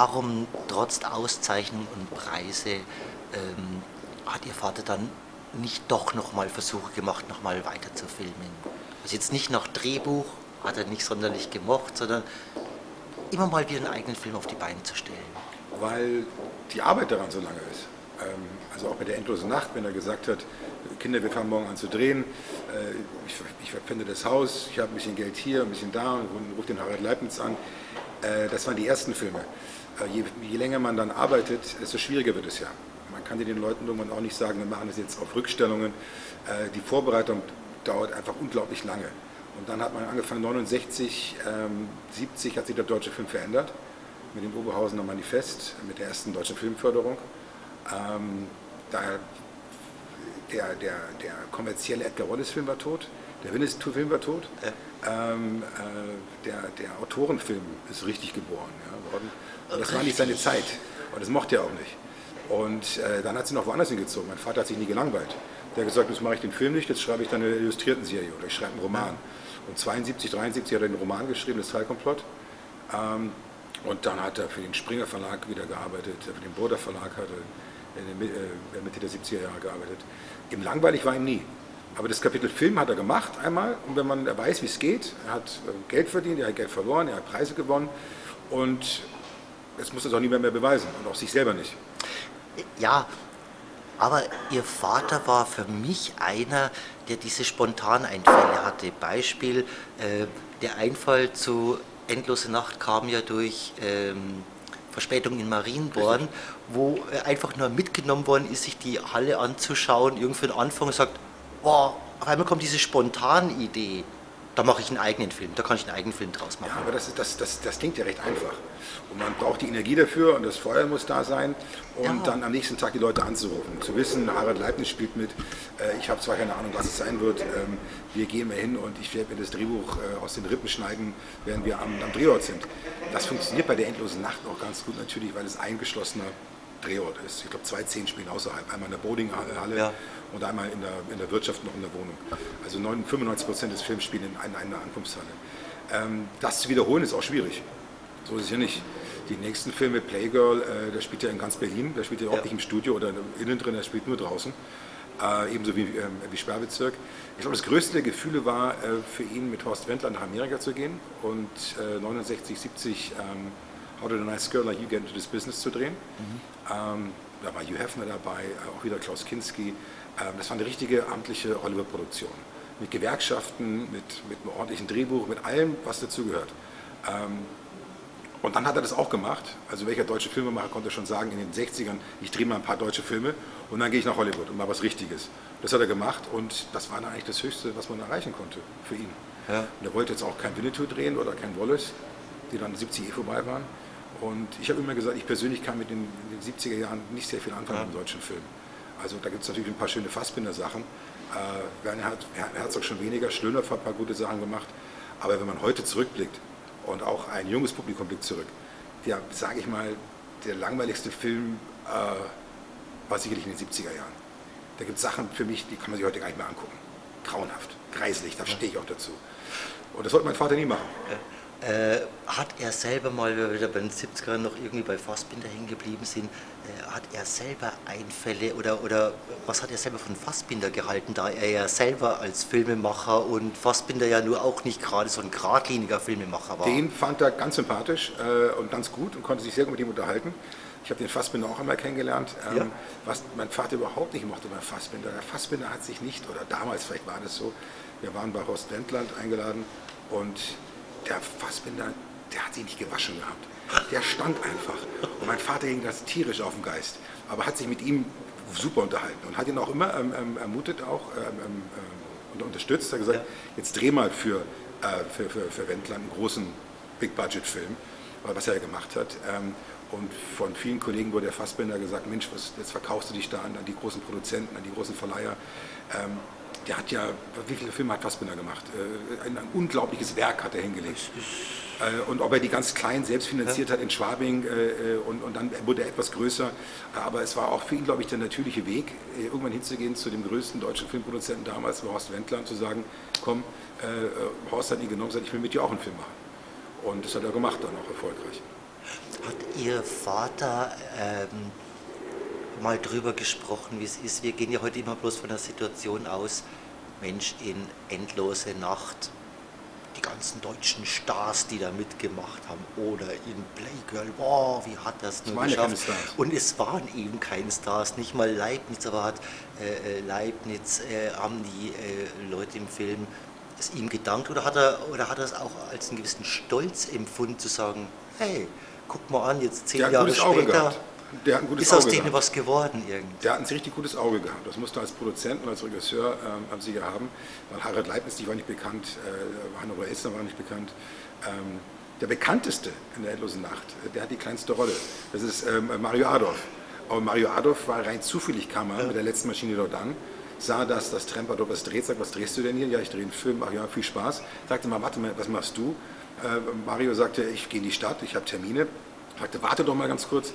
warum trotz Auszeichnung und Preise hat Ihr Vater dann nicht doch nochmal Versuche gemacht, nochmal weiter zu filmen? Also jetzt nicht nach Drehbuch, hat er nicht sonderlich gemocht, sondern immer mal wieder einen eigenen Film auf die Beine zu stellen. Weil die Arbeit daran so lange ist. Also auch bei der endlosen Nacht, wenn er gesagt hat, Kinder, wir fangen morgen an zu drehen, ich verpfände das Haus, ich habe ein bisschen Geld hier, ein bisschen da und rufe den Harald Leibniz an. Das waren die ersten Filme. Je länger man dann arbeitet, desto schwieriger wird es ja. Man kann den Leuten irgendwann auch nicht sagen, wir machen das jetzt auf Rückstellungen. Die Vorbereitung dauert einfach unglaublich lange. Und dann hat man angefangen, 69, 70 hat sich der deutsche Film verändert, mit dem Oberhausener Manifest, mit der ersten deutschen Filmförderung. Der kommerzielle Edgar Wallace-Film war tot, der Winnetou-Film war tot, der Autorenfilm ist richtig geboren worden. Und das war nicht seine Zeit und das mochte er auch nicht. Und dann hat sie noch woanders hingezogen. Mein Vater hat sich nie gelangweilt. Der hat gesagt, jetzt mache ich den Film nicht, jetzt schreibe ich dann eine Illustrierten-Serie oder ich schreibe einen Roman. Und 72, 73 hat er den Roman geschrieben, das Fallkomplott. Und dann hat er für den Springer Verlag wieder gearbeitet, für den Burda Verlag hat er in der Mitte der 70er Jahre gearbeitet. Ihm langweilig war ihm nie. Aber das Kapitel Film hat er gemacht einmal und wenn man weiß, wie es geht, er hat Geld verdient, er hat Geld verloren, er hat Preise gewonnen und jetzt muss er es auch nie mehr beweisen und auch sich selber nicht. Ja, aber Ihr Vater war für mich einer, der diese Spontaneinfälle hatte. Beispiel, der Einfall zu Endlose Nacht kam ja durch Verspätung in Marienborn, wo einfach nur mitgenommen worden ist, sich die Halle anzuschauen, irgendwie am Anfang sagt, wow, auf einmal kommt diese spontane Idee, da mache ich einen eigenen Film, da kann ich einen eigenen Film draus machen. Ja, aber das klingt ja recht einfach. Und man braucht die Energie dafür und das Feuer muss da sein und dann am nächsten Tag die Leute anzurufen. Zu wissen, Harald Leibniz spielt mit, ich habe zwar keine Ahnung, was es sein wird, wir gehen mal hin und ich werde mir das Drehbuch aus den Rippen schneiden, während wir am Drehort sind. Das funktioniert bei der endlosen Nacht auch ganz gut natürlich, weil es eingeschlossener Drehort ist. Ich glaube, 2 Szenen spielen außerhalb, einmal in der Bowlinghalle und einmal in der Wirtschaft noch in der Wohnung. Also 95% des Films spielen in einer Ankunftshalle. Das zu wiederholen ist auch schwierig. So ist es ja nicht. Die nächsten Filme, Playgirl, der spielt ja in ganz Berlin, der spielt ja auch nicht im Studio oder innen drin, der spielt nur draußen. Ebenso wie Sperrbezirk. Ich glaube, das größte der Gefühle war für ihn, mit Horst Wendler nach Amerika zu gehen und 69, 70 How Did a Nice Girl Like You Get Into This Business zu drehen. Da war Hugh Hefner dabei, auch wieder Klaus Kinski. Das war eine richtige amtliche Hollywood-Produktion. Mit Gewerkschaften, mit einem ordentlichen Drehbuch, mit allem, was dazugehört. Und dann hat er das auch gemacht. Also welcher deutsche Filmemacher konnte schon sagen, in den 60ern, ich drehe mal ein paar deutsche Filme und dann gehe ich nach Hollywood und mal was Richtiges. Das hat er gemacht und das war dann eigentlich das Höchste, was man erreichen konnte für ihn. Ja. Und er wollte jetzt auch kein Winnetou drehen oder kein Wallace, die dann 70 vorbei waren. Und ich habe immer gesagt, ich persönlich kann mit den 70er Jahren nicht sehr viel anfangen mit dem deutschen Film. Also da gibt es natürlich ein paar schöne Fassbinder-Sachen. Werner Herzog schon weniger, Schlöner hat ein paar gute Sachen gemacht. Aber wenn man heute zurückblickt, und auch ein junges Publikum blickt zurück. Ja, sage ich mal, der langweiligste Film war sicherlich in den 70er Jahren. Da gibt es Sachen für mich, die kann man sich heute gar nicht mehr angucken. Grauenhaft, greislich, da stehe ich auch dazu. Und das wollte mein Vater nie machen. Hat er selber mal, wenn wir wieder bei den 70ern noch irgendwie bei Fassbinder hängen geblieben sind, hat er selber Einfälle oder was hat er selber von Fassbinder gehalten, da er ja selber als Filmemacher und Fassbinder ja nur auch nicht gerade so ein geradliniger Filmemacher war? Den fand er ganz sympathisch und ganz gut und konnte sich sehr gut mit ihm unterhalten. Ich habe den Fassbinder auch einmal kennengelernt, was mein Vater überhaupt nicht mochte bei Fassbinder. Der Fassbinder hat sich nicht, oder damals vielleicht war das so, wir waren bei Horst Wendland eingeladen und der Fassbinder, der hat sich nicht gewaschen gehabt. Der stand einfach. Und mein Vater ging das tierisch auf den Geist. Aber hat sich mit ihm super unterhalten und hat ihn auch immer ermutigt und unterstützt. Er hat gesagt, jetzt dreh mal für Wendland einen großen Big-Budget-Film, was er gemacht hat. Und von vielen Kollegen wurde der Fassbinder gesagt, Mensch, jetzt verkaufst du dich da an die großen Produzenten, an die großen Verleiher. Der hat ja, wie viele Filme hat Fassbinder gemacht? Ein unglaubliches Werk hat er hingelegt. Und ob er die ganz kleinen selbst finanziert hat in Schwabing und dann wurde er etwas größer. Aber es war auch für ihn, glaube ich, der natürliche Weg, irgendwann hinzugehen zu dem größten deutschen Filmproduzenten damals, Horst Wendland, zu sagen, komm, Horst hat ihn genommen und gesagt, ich will mit dir auch einen Film machen. Und das hat er gemacht, dann auch erfolgreich. Hat Ihr Vater mal drüber gesprochen, wie es ist? Wir gehen ja heute immer bloß von der Situation aus, Mensch, in Endlose Nacht, die ganzen deutschen Stars, die da mitgemacht haben, oder in Playgirl, wow, wie hat das nur geschafft? Und es waren eben keine Stars, nicht mal Leibniz, aber hat haben die Leute im Film es ihm gedankt, oder hat er es auch als einen gewissen Stolz empfunden, zu sagen, hey, guck mal an, jetzt 10 Jahre später ist aus denen was geworden irgendwie. Der hat ein richtig gutes Auge gehabt. Das musste als Produzent und als Regisseur am Sieger haben, weil Harald Leibniz, die war nicht bekannt, Hannover Elster war nicht bekannt. Der bekannteste in der Endlosen Nacht, der hat die kleinste Rolle. Das ist Mario Adorf. Aber Mario Adorf war rein zufällig, kam er mit der letzten Maschine dort an, sah, dass das Tremperdorf was dreht, sagt, was drehst du denn hier? Ja, ich drehe einen Film, ach ja, viel Spaß. Sagte mal, warte mal, was machst du? Mario sagte, ich gehe in die Stadt, ich habe Termine. Sagte, warte doch mal ganz kurz.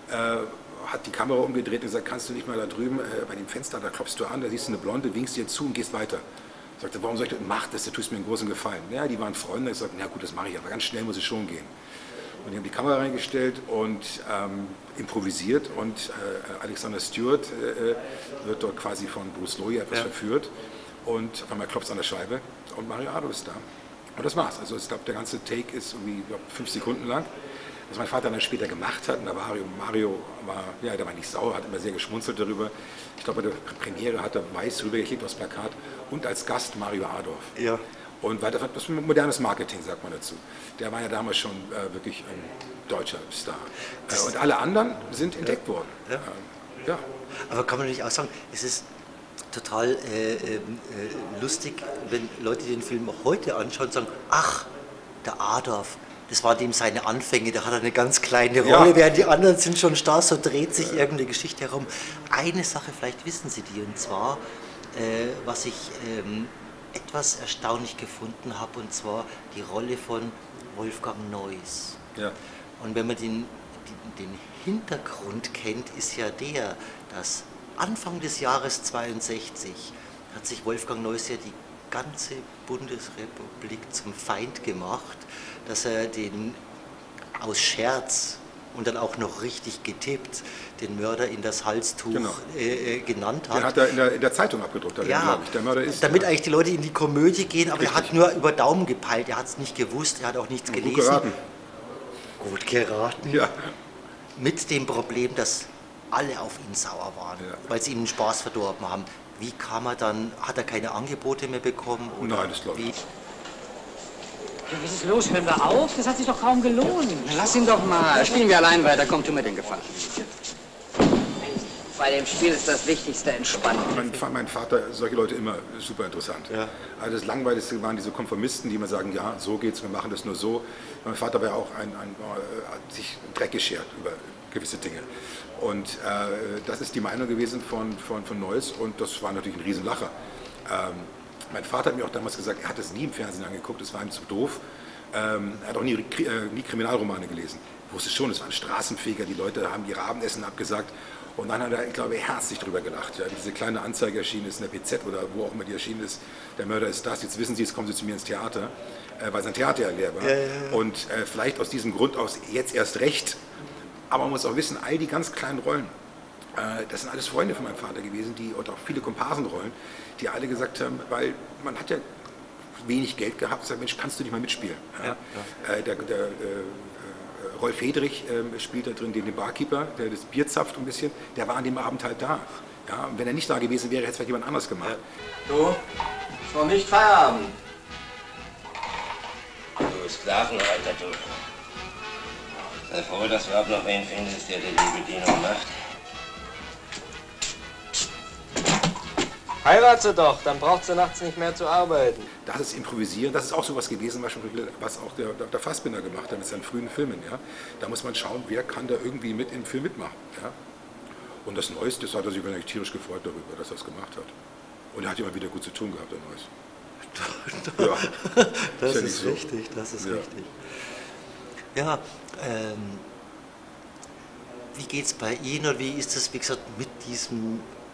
Hat die Kamera umgedreht und gesagt, kannst du nicht mal da drüben bei dem Fenster, da klopfst du an, da siehst du eine Blonde, winkst dir zu und gehst weiter. Sagte, warum soll ich das? Mach das, du tust mir einen großen Gefallen. Ja, die waren Freunde, ich sagte, na gut, das mache ich, aber ganz schnell muss ich schon gehen. Und die haben die Kamera reingestellt und improvisiert und Alexander Stewart wird dort quasi von Bruce Loya etwas verführt und auf einmal klopft es an der Scheibe und Mario Adorf ist da. Und das war's. Also ich glaube, der ganze Take ist irgendwie 5 Sekunden lang. Was mein Vater dann später gemacht hat, und da war Mario war, ja, der war nicht sauer, hat immer sehr geschmunzelt darüber. Ich glaube, bei der Premiere hat er weiß rübergeklebt aufs Plakat und als Gast Mario Adorf. Ja. Und weiter, das ist modernes Marketing, sagt man dazu. Der war ja damals schon wirklich ein deutscher Star. Und alle anderen sind entdeckt worden. Ja. Ja. Aber kann man nicht auch sagen, es ist total lustig, wenn Leute den Film heute anschauen und sagen, ach, der Adorf, das war dem seine Anfänge, da hat er eine ganz kleine Rolle, während die anderen sind schon Stars, so dreht sich irgendeine Geschichte herum. Eine Sache, vielleicht wissen Sie die, und zwar, was ich etwas erstaunlich gefunden habe, und zwar die Rolle von Wolfgang Neuss. Ja. Und wenn man den Hintergrund kennt, ist ja der, dass Anfang des Jahres 62 hat sich Wolfgang Neuss ja die ganze Bundesrepublik zum Feind gemacht, dass er den aus Scherz und dann auch noch richtig getippt den Mörder in das Halstuch genannt hat. Den hat er in der Zeitung abgedruckt, glaube ich. Der Mörder ist, damit eigentlich die Leute in die Komödie gehen, aber er hat nur über Daumen gepeilt, er hat es nicht gewusst, er hat auch nichts gelesen. Gut geraten. Gut geraten. Ja. Mit dem Problem, dass alle auf ihn sauer waren, weil sie ihm den Spaß verdorben haben. Wie kam er dann, hat er keine Angebote mehr bekommen? Oder nein, das glaube ich. Was ist los? Hören wir auf? Das hat sich doch kaum gelohnt. Lass ihn doch mal. Spielen wir allein weiter. Komm, tu mir den Gefallen. Bei dem Spiel ist das Wichtigste Entspannung. Mein Vater, solche Leute immer super interessant. Ja. Also das Langweiligste waren diese Konformisten, die immer sagen, ja, so geht's, wir machen das nur so. Mein Vater war ja auch hat sich Dreck geschert über gewisse Dinge. Und das ist die Meinung gewesen von Neuss und das war natürlich ein Riesenlacher. Mein Vater hat mir auch damals gesagt, er hat es nie im Fernsehen angeguckt, es war ihm zu doof. Er hat auch nie Kriminalromane gelesen. Ich wusste schon, es waren Straßenfeger, die Leute haben ihre Abendessen abgesagt. Und dann hat er, ich glaube, herzlich drüber gelacht. Ja, diese kleine Anzeige erschienen ist in der PZ oder wo auch immer die erschienen ist. Der Mörder ist das. Jetzt wissen Sie, jetzt kommen Sie zu mir ins Theater, weil sein Theater ja leer war. Und vielleicht aus diesem Grund aus jetzt erst recht. Aber man muss auch wissen, all die ganz kleinen Rollen, das sind alles Freunde von meinem Vater gewesen, und auch viele Komparsenrollen, die alle gesagt haben, weil man hat ja wenig Geld gehabt, sagt, Mensch, kannst du nicht mal mitspielen? Ja? Der Rolf Hedrich spielt da drin den Barkeeper, der das Bier zapft ein bisschen, der war an dem Abend halt da. Ja? Und wenn er nicht da gewesen wäre, hätte es vielleicht jemand anders gemacht. Du, ist noch nicht Feierabend. Du Sklavenreiter, du. Sei froh, dass du überhaupt noch wen findest, der dir die Bedienung macht. Heirate doch, dann braucht sie nachts nicht mehr zu arbeiten. Das ist Improvisieren, das ist auch sowas gewesen, was auch der Fassbinder gemacht hat mit seinen frühen Filmen. Ja? Da muss man schauen, wer kann da irgendwie mit im Film mitmachen. Ja? Und das Neueste, das hat er sich natürlich tierisch gefreut darüber, dass er es gemacht hat. Und er hat immer wieder gut zu tun gehabt, der Neues. Ja. Das ist so. Richtig, das ist richtig. Ja, wie geht es bei Ihnen und wie ist es, wie gesagt, mit diesem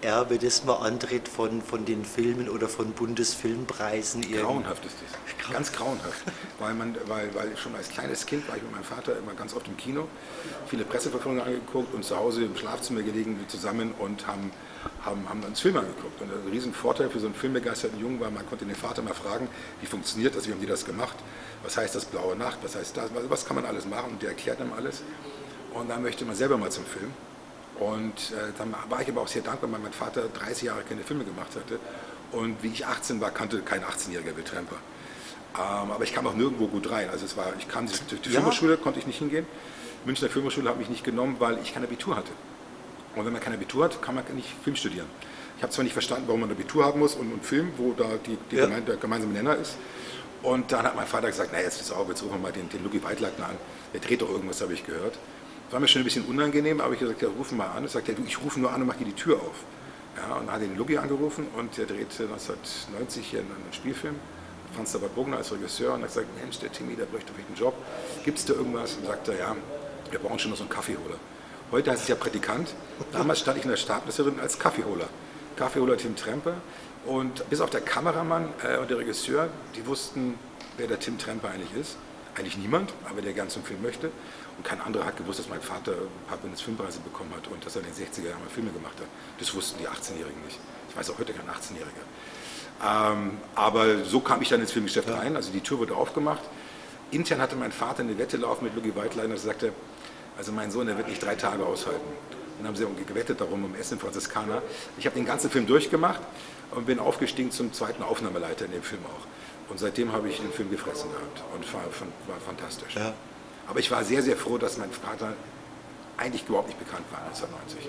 Erbe, das man antritt von den Filmen oder von Bundesfilmpreisen. Grauenhaft ist das. Ganz grauenhaft. Weil schon als kleines Kind war ich mit meinem Vater immer ganz oft im Kino, viele Presseverführungen angeguckt und zu Hause im Schlafzimmer gelegen zusammen und haben uns Filme angeguckt. Und ein Riesenvorteil für so einen filmbegeisterten Jungen war, man konnte den Vater mal fragen, wie funktioniert das, wie haben die das gemacht, was heißt das Blaue Nacht, was heißt das, was kann man alles machen, und der erklärt einem alles. Und dann möchte man selber mal zum Film. Und dann war ich aber auch sehr dankbar, weil mein Vater 30 Jahre keine Filme gemacht hatte. Und wie ich 18 war, kannte kein 18-jähriger Bill Tremper. Aber ich kam auch nirgendwo gut rein. Also die Filmhochschule konnte ich nicht hingehen. Münchner Filmhochschule hat mich nicht genommen, weil ich kein Abitur hatte. Und wenn man kein Abitur hat, kann man nicht Film studieren. Ich habe zwar nicht verstanden, warum man ein Abitur haben muss und Film, wo da der gemeinsame Nenner ist. Und dann hat mein Vater gesagt, naja, jetzt rufen wir mal den Lucky Weitleitner an. Der dreht doch irgendwas, habe ich gehört. Das war mir schon ein bisschen unangenehm, aber ich gesagt, ja, rufen mal an. Er sagt, ja, du, ich rufe nur an und mach dir die Tür auf. Ja, und dann hat er den Lucky angerufen und der drehte 1990 hier einen Spielfilm. Franz Dabert Bogner als Regisseur und hat gesagt, Mensch, der Timmy, der bräuchte vielleicht einen Job. Gibt es da irgendwas? Und sagt er, ja, wir brauchen schon noch so einen Kaffeeholer. Heute heißt es ja Praktikant. Damals stand ich in der Stabmesserin als Kaffeeholer. Kaffeeholer Tim Tremper. Und bis auf der Kameramann und der Regisseur, die wussten, wer der Tim Tremper eigentlich ist. Eigentlich niemand, aber der gern zum Film möchte. Und kein anderer hat gewusst, dass mein Vater ein paar Bundesfilmpreise bekommen hat und dass er in den 60er Jahren mal Filme gemacht hat. Das wussten die 18-Jährigen nicht. Ich weiß auch heute kein 18-Jähriger. Aber so kam ich dann ins Filmgeschäft rein. Also die Tür wurde aufgemacht. Intern hatte mein Vater eine Wette laufen mit Lucky Weitleitner, der sagte, also mein Sohn, der wird nicht 3 Tage aushalten. Dann haben sie gewettet darum um Essen im Franziskaner. Ich habe den ganzen Film durchgemacht und bin aufgestiegen zum zweiten Aufnahmeleiter in dem Film auch. Und seitdem habe ich den Film gefressen gehabt und war fantastisch. Ja. Aber ich war sehr, sehr froh, dass mein Vater eigentlich überhaupt nicht bekannt war 1990.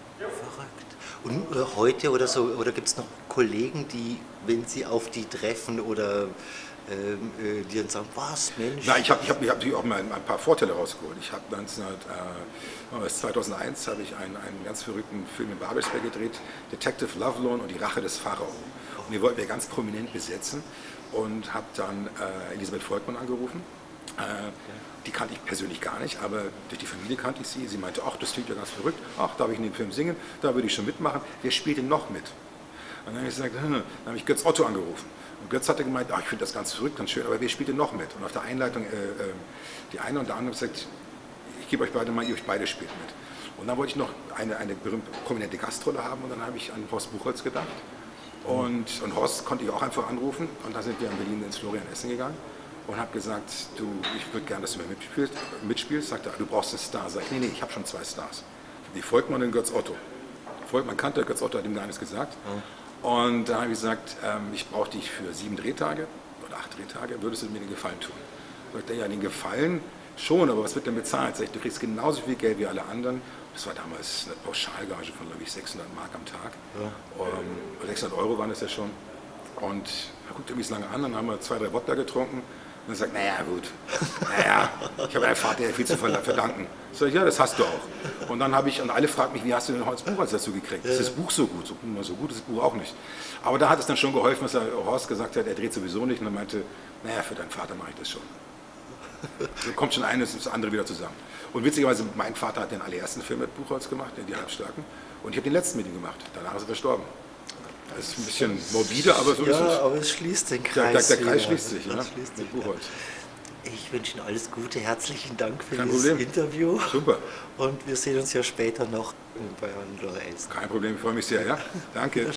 Verrückt. Und heute oder so, oder gibt es noch Kollegen, die, wenn sie auf die treffen oder die dann sagen, was, Mensch? Na, ich hab natürlich auch mal ein paar Vorteile rausgeholt. Ich habe 2001 habe ich einen ganz verrückten Film in Babelsberg gedreht, Detective Lovelorn und die Rache des Pharao. Und die wollten wir ganz prominent besetzen und habe dann Elisabeth Volkmann angerufen. Die kannte ich persönlich gar nicht, aber durch die Familie kannte ich sie. Sie meinte, ach, das klingt ja ganz verrückt. Ach, darf ich in dem Film singen? Da würde ich schon mitmachen. Wer spielt denn noch mit? Und dann habe ich gesagt, dann habe ich Götz Otto angerufen. Und Götz hatte gemeint, ach, ich finde das ganz verrückt, ganz schön, aber wer spielt denn noch mit? Und auf der Einleitung, die eine und der andere gesagt, ich gebe euch beide mal, ihr euch beide spielt mit. Und dann wollte ich noch eine berühmte, prominente Gastrolle haben und dann habe ich an Horst Buchholz gedacht. Und Horst konnte ich auch einfach anrufen und dann sind wir in Berlin ins Florian Essen gegangen und habe gesagt, du, ich würde gerne, dass du mir mitspielst. Sagte er, du brauchst einen Star. Sag ich, nee, ich habe schon 2 Stars. Die Volkmann und Götz Otto. Volkmann kannte, Götz Otto hat ihm gar nichts gesagt. Und da habe ich gesagt, ich brauche dich für 7 Drehtage oder 8 Drehtage, würdest du mir den Gefallen tun? Sagt er, ja, den Gefallen schon, aber was wird denn bezahlt? Sag ich, du kriegst genauso viel Geld wie alle anderen. Das war damals eine Pauschalgage von, glaube ich, 600 Mark am Tag. Ja. 600 Euro waren das ja schon. Und er guckte mich so lange an, dann haben wir 2, 3 Wodka getrunken. Und er sagt, naja, gut, ich habe meinem Vater ja viel zu verdanken. Sag ich, ja, das hast du auch. Und dann habe ich, und alle fragen mich, wie hast du denn Horst Buchholz dazu gekriegt? Ist das Buch so gut? So gut ist das Buch auch nicht. Aber da hat es dann schon geholfen, dass Horst gesagt hat, er dreht sowieso nicht. Und er meinte, naja, für deinen Vater mache ich das schon. So kommt schon eines und das andere wieder zusammen. Und witzigerweise, mein Vater hat den allerersten Film mit Buchholz gemacht, Die Halbstarken. Und ich habe den letzten mit ihm gemacht. Danach ist er verstorben. Das ist ein bisschen morbide, aber so ist es. Ja, aber es schließt den Kreis. Der Kreis schließt sich, ja, mit Buchholz. Ich wünsche Ihnen alles Gute, herzlichen Dank für das Interview. Super. Und wir sehen uns ja später noch bei Lola Elsen. Kein Problem, ich freue mich sehr, ja. Danke.